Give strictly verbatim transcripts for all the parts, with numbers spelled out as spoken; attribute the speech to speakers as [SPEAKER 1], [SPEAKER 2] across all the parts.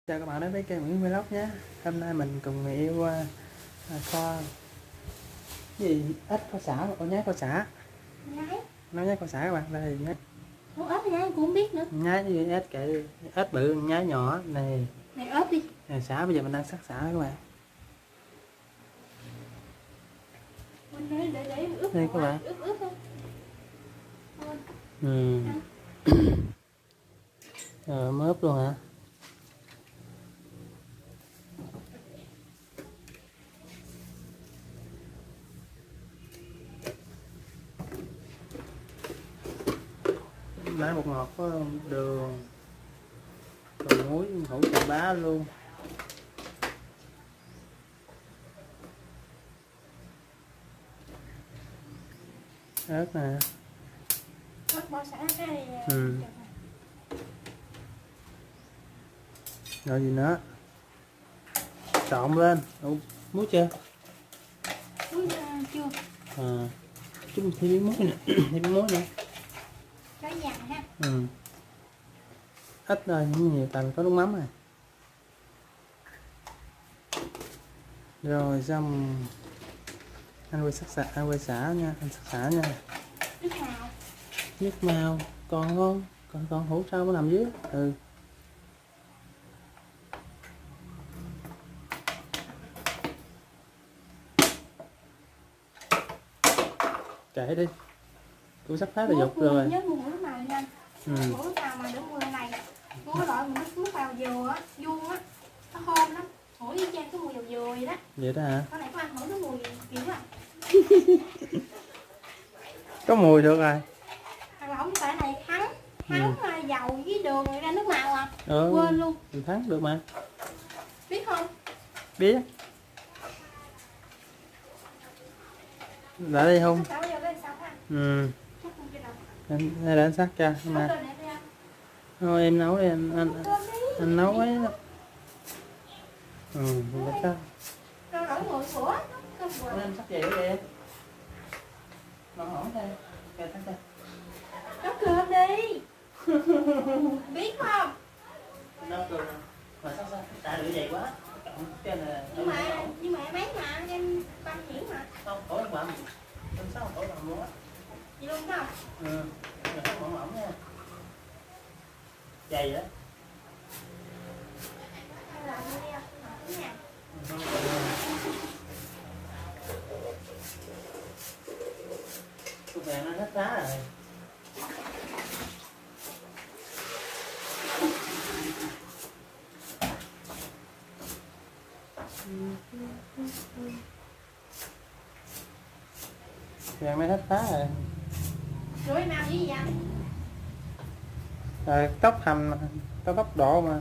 [SPEAKER 1] Chào các bạn đến với kênh Nguyễn Vlog nhé. Hôm nay mình cùng người yêu uh, kho gì ếch kho sả, ô nhái kho sả.
[SPEAKER 2] Nhái.
[SPEAKER 1] Nói nhái kho sả các bạn, đây nhái.
[SPEAKER 2] Con ếch nhái cũng không biết nữa.
[SPEAKER 1] Nhái gì ếch kệ, ếch bự nhái nhỏ này.
[SPEAKER 2] Này ếch đi.
[SPEAKER 1] Này sả, bây giờ mình đang sắc sả các bạn.
[SPEAKER 2] Để để để ướp.
[SPEAKER 1] Đây các bạn.
[SPEAKER 2] Ướp ướp thôi.
[SPEAKER 1] Ừ. Rồi mới ướp luôn hả? Lấy bột ngọt có đường, còn muối hủ chà bá luôn. Ớt nè.
[SPEAKER 2] Ớt bỏ xả cái.
[SPEAKER 1] Ừ. Rồi gì nữa? Trộn lên. Ủa, muối chưa?
[SPEAKER 2] Muối uh, chưa.
[SPEAKER 1] À, chúng thêm miếng muối nè, thêm miếng muối nữa.
[SPEAKER 2] Cho vàng ha.
[SPEAKER 1] Ừ. Ít thôi, không nhiều tại có nước mắm rồi. Rồi xong anh quay sắc xả, anh quay xả nha, anh sắc xả nha.
[SPEAKER 2] Nước màu.
[SPEAKER 1] Nước màu còn không? Còn còn hũ sao nó nằm dưới. Ừ. Kệ đi. Cũng sắp hết là dục rồi.
[SPEAKER 2] Nhớ mua nước màu nha.
[SPEAKER 1] Ừ.
[SPEAKER 2] Mua nước màu mà để mua này. Mua cái loại nước nước màu dừa á, vuông á, nó thơm lắm. Hổi y chang cái mùi dầu dừa vậy đó.
[SPEAKER 1] Vậy đó hả?
[SPEAKER 2] Có này có ăn hổi cái mùi kiểu à.
[SPEAKER 1] Có mùi được rồi.
[SPEAKER 2] Hoặc là không phải này thắng, thắng ừ. Dầu với đường rồi ra nước màu à.
[SPEAKER 1] Ừ.
[SPEAKER 2] Quên luôn.
[SPEAKER 1] Mình thắng được mà.
[SPEAKER 2] Biết không?
[SPEAKER 1] Biết. Đã đi không? Ừ. Anh để anh sắc cho mà. Thôi em nấu đi anh anh anh nấu ấy đó. Ừ, mình chắc.
[SPEAKER 2] Rồi đổi nguội sữa.
[SPEAKER 1] Em sắc gì vậy? Ngon hổn thôi. Kệ sắc cho.
[SPEAKER 2] Nấu cơm đi. Biết không?
[SPEAKER 1] Nấu cơm. Mà sắc sao? Tại lửa dày quá. Cái này
[SPEAKER 2] nhưng mà nhưng mà em bán mà em quan hiển mà.
[SPEAKER 1] Không, khổ em bậm. Em sao khổ bậm luôn á.
[SPEAKER 2] Gì luôn không?
[SPEAKER 1] Ừ. Rồi không mỏng mỏng nha. Dày đó.
[SPEAKER 2] Làm đi nha.
[SPEAKER 1] Cục vàng nó hết giá rồi. Vàng nó hết giá rồi.
[SPEAKER 2] Rồi em ăn với gì vậy?
[SPEAKER 1] Rồi tóc hầm có tốc độ mà.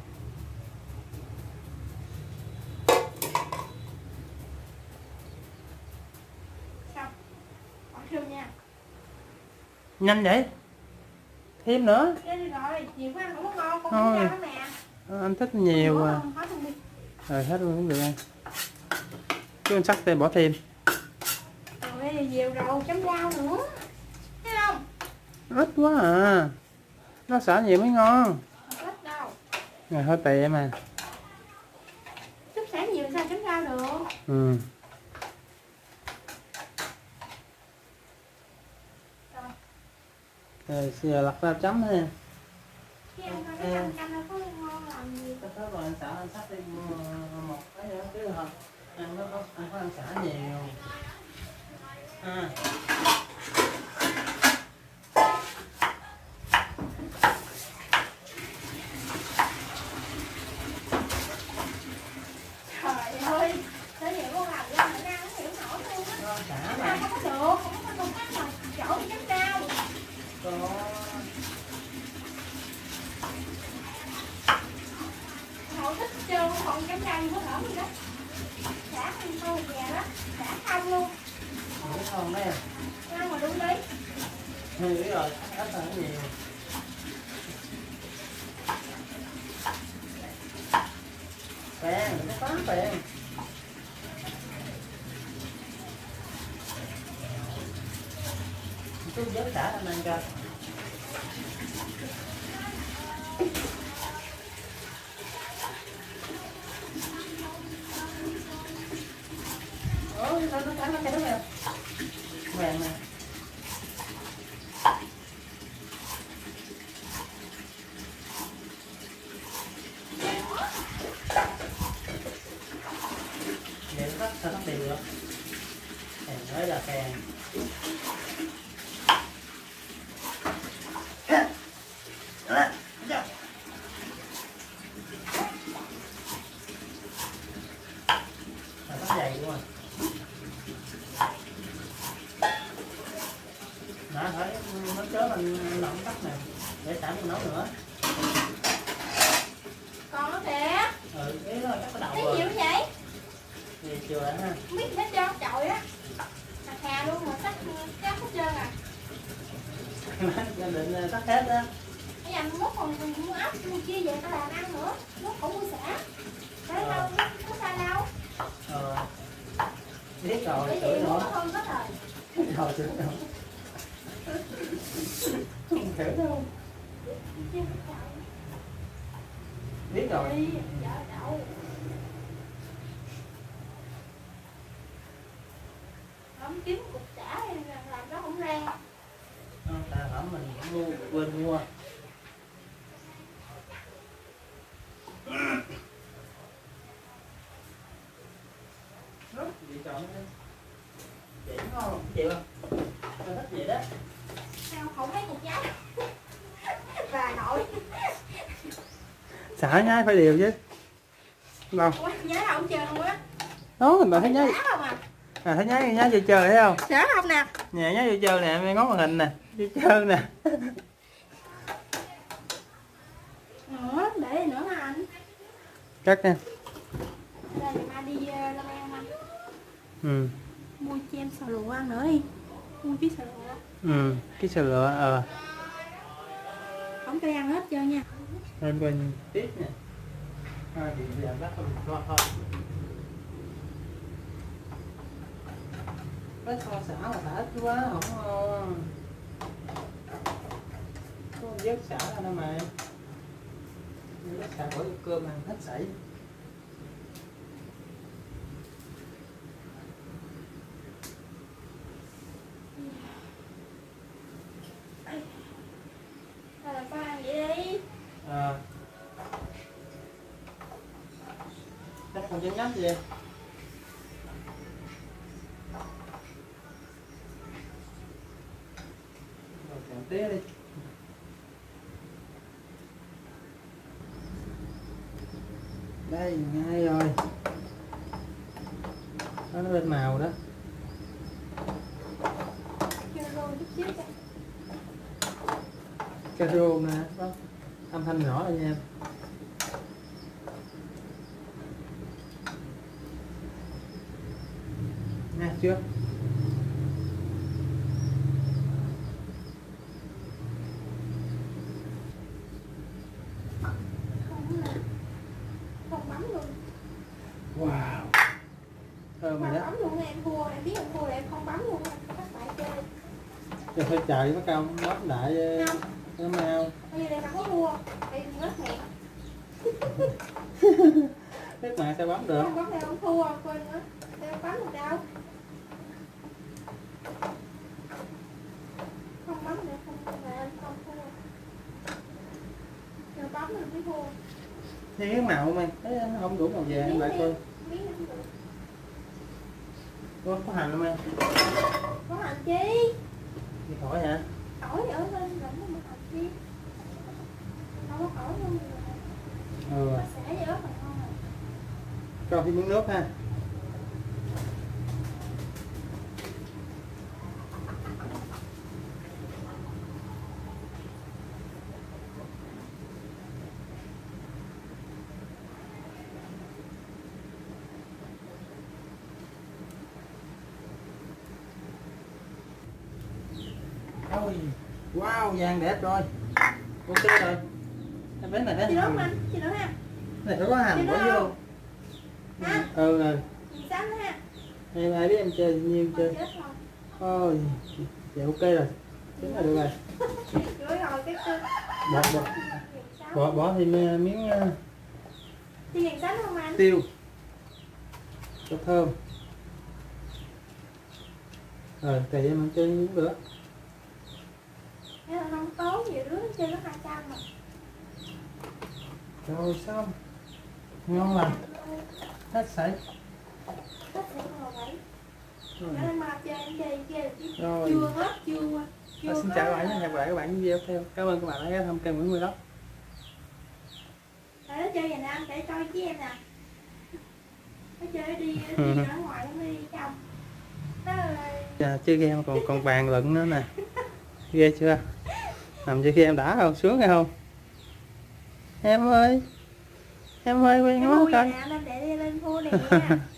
[SPEAKER 2] Xong. Bỏ thêm nha.
[SPEAKER 1] Nhanh vậy? Thêm nữa.
[SPEAKER 2] Đây rồi, nhiều quá ăn không có ngon, con
[SPEAKER 1] Thôi.
[SPEAKER 2] ra đó nè.
[SPEAKER 1] Anh thích nhiều à. Rồi hết luôn cũng được anh. Chứ anh sắc thêm bỏ thêm.
[SPEAKER 2] Rồi nhiều rồi, chấm rau nữa. Thấy không?
[SPEAKER 1] Ít quá à. Nó xả nhiều mới ngon.
[SPEAKER 2] Không ít đâu.
[SPEAKER 1] Rồi thôi tùy em à.
[SPEAKER 2] Chút xả nhiều sao chấm rau được.
[SPEAKER 1] Ừ. Rồi giờ lật ra chấm ha.
[SPEAKER 2] Cái ăn cái canh canh nó có ngon làm gì.
[SPEAKER 1] Tất cả rồi anh xả anh sắc đi một cái nữa chứ hả? Anh có anh có ăn xả nhiều. À.
[SPEAKER 2] Trời ơi, tới vậy con làm ra mà ra không hiểu nổi luôn á.
[SPEAKER 1] Xả
[SPEAKER 2] Mà
[SPEAKER 1] mà.
[SPEAKER 2] không có được, không có công cách mà chỗ đi chấm rau.
[SPEAKER 1] Có.
[SPEAKER 2] Họ thích trơn, còn chấm rau gì có thở gì đó. Xả ăn thôi về đó, xả không luôn.
[SPEAKER 1] Đúng không đây?
[SPEAKER 2] Ăn mà đúng lý.
[SPEAKER 1] Hiểu rồi, ít là nhiều. Phèn, nó quá phèn. Chút vớt xả anh ăn cho. được. Kèn mới là kèn. Bắt dày luôn rồi. Đó, phải món chớ mình lỏng tắt nè, để sẵn mình nấu nữa.
[SPEAKER 2] Còn nó kìa.
[SPEAKER 1] Ừ, cái đó chắc có đậu
[SPEAKER 2] cái
[SPEAKER 1] rồi.
[SPEAKER 2] gì vậy vậy?
[SPEAKER 1] Thì chưa ha.
[SPEAKER 2] Không biết hết trơn chọi á. Hà hà luôn mà tắt cắt hết trơn à.
[SPEAKER 1] Gia định tắt hết đó.
[SPEAKER 2] Bây giờ mốt còn mua ốc mua kia về ta làm ăn nữa. Mốt cũng mua xả. Đấy
[SPEAKER 1] Ờ.
[SPEAKER 2] đâu, nó có sao đâu.
[SPEAKER 1] Ờ. Biết rồi,
[SPEAKER 2] Cái
[SPEAKER 1] sửa
[SPEAKER 2] gì
[SPEAKER 1] nữa.
[SPEAKER 2] mua hơn hết rồi.
[SPEAKER 1] Rồi sửa nữa. Không hiểu đâu. Biết rồi.
[SPEAKER 2] Đi, dạ đậu. Không kiếm cục chả làm nó không ra.
[SPEAKER 1] Không, ta hỏng mình cũng mua, quên mua. Chị chọn đi. Chị ngon, chịu không? Tôi thích vậy đó.
[SPEAKER 2] Sao không thấy cục chả? Bà nội.
[SPEAKER 1] Xả nhái phải đều chứ. Đâu?
[SPEAKER 2] Ủa, nhớ không chơi luôn á.
[SPEAKER 1] Đó, bạn thấy nhái.
[SPEAKER 2] Xả không à?
[SPEAKER 1] À, thấy nhái nhái vừa chơi thấy không?
[SPEAKER 2] Xả không nè.
[SPEAKER 1] Nè nhái vừa chơi nè, ngón màn hình nè, vừa chơi nè.
[SPEAKER 2] Nữa, để nữa hả anh?
[SPEAKER 1] Cắt nha.
[SPEAKER 2] Đây là mai đi uh, Long An anh.
[SPEAKER 1] Ừ.
[SPEAKER 2] Mua cho em xào lụa ăn nữa đi. Mua cái xào lụa.
[SPEAKER 1] Ừ, cái sườn lựa ờ.
[SPEAKER 2] Không cho ăn hết trơn nha.
[SPEAKER 1] Em coi tiếp nè. Thôi thì giờ bắt không cho thôi. Cái kho xả là xả ít quá, không ngon. Có vớt xả ra đâu mà. Vớt xả bỏ vô cơm ăn hết sảy.
[SPEAKER 2] Thôi là con ăn vậy đi.
[SPEAKER 1] Ờ. Chắc còn chén nhấp gì vậy? Rồi kẹo tía đi. Đây, ngay rồi. Đó, nó lên màu đó.
[SPEAKER 2] Cho rồi chút xíu cho.
[SPEAKER 1] Caro nè, đó. Âm thanh nhỏ rồi nha em. Nè, chưa?
[SPEAKER 2] Không nè. Không bấm luôn.
[SPEAKER 1] Wow. Thơm rồi
[SPEAKER 2] Không
[SPEAKER 1] đó.
[SPEAKER 2] bấm luôn em thua, em biết em thua là em không bấm luôn. Các bạn chơi.
[SPEAKER 1] Cho phải trời bắt cao bóp lại
[SPEAKER 2] Không.
[SPEAKER 1] nó mau.
[SPEAKER 2] Bây giờ đây không có thua. Đây rớt mẹ.
[SPEAKER 1] Các bạn sao bấm được?
[SPEAKER 2] Không bấm đây không thua, quên nữa. Đây không bấm được đâu. Không bấm nữa, không là em không thua. Giờ bấm rồi mới thua.
[SPEAKER 1] Thấy cái màu mày, thấy nó không đủ màu vàng lại coi.
[SPEAKER 2] Miếng không được.
[SPEAKER 1] Có, có hành không em?
[SPEAKER 2] Có hành chi?
[SPEAKER 1] Đi khỏi hả?
[SPEAKER 2] Tỏi ở lên rảnh nó mà hành chi? Đâu có tỏi luôn.
[SPEAKER 1] Ừ.
[SPEAKER 2] Mà xả với ớt là ngon rồi.
[SPEAKER 1] Cho thêm miếng nước ha. Ôi, wow, vàng đẹp rồi. Ok rồi. Em bé này thấy
[SPEAKER 2] Chị nữa
[SPEAKER 1] hầm.
[SPEAKER 2] không anh? Chị nữa ha?
[SPEAKER 1] Này phải có hầm
[SPEAKER 2] Chị
[SPEAKER 1] bỏ
[SPEAKER 2] nữa
[SPEAKER 1] vô.
[SPEAKER 2] không? Ha?
[SPEAKER 1] Ừ rồi.
[SPEAKER 2] Chị xanh nữa ha?
[SPEAKER 1] Em ai biết em chơi nhiêu
[SPEAKER 2] Thôi
[SPEAKER 1] chơi.
[SPEAKER 2] chết rồi.
[SPEAKER 1] Ôi, dạ ok rồi. Chính là được rồi.
[SPEAKER 2] Rồi rồi cái cơ.
[SPEAKER 1] Bỏ, bỏ, bỏ, bỏ thêm uh, miếng uh,
[SPEAKER 2] Chị nhìn xanh không anh?
[SPEAKER 1] tiêu cho thơm. Rồi thì em ăn chơi miếng nữa.
[SPEAKER 2] Thế là không tốn gì đứa chơi nó hai trăm mà.
[SPEAKER 1] Rồi xong. Ngon lành. Hết sảy.
[SPEAKER 2] Thích sẽ ngồi vậy. Nó lên mà chơi em chơi chơi
[SPEAKER 1] Rồi.
[SPEAKER 2] chưa hết chưa chưa.
[SPEAKER 1] Xin chào các bạn nhé, hẹn gặp lại các bạn video theo. Cảm ơn các bạn đã ghé thăm kênh Nguyễn Vlog.
[SPEAKER 2] Để nó chơi vậy nè, để coi với em nè. Nó chơi đi đi ở ngoài nó đi trong.
[SPEAKER 1] Dạ, chơi game còn còn bàn luận nữa nè. Ghê chưa? Nằm chơi game đã không? Sướng hay không? Em ơi. Em ơi quen quá coi.
[SPEAKER 2] Để lên phu nè.